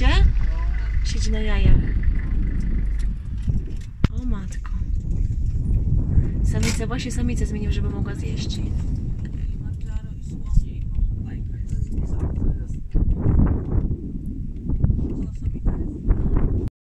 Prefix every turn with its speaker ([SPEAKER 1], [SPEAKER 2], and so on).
[SPEAKER 1] Widzicie? Siedzi na jajach. O matko. Samica, właśnie samicę zmienił, żeby mogła zjeść.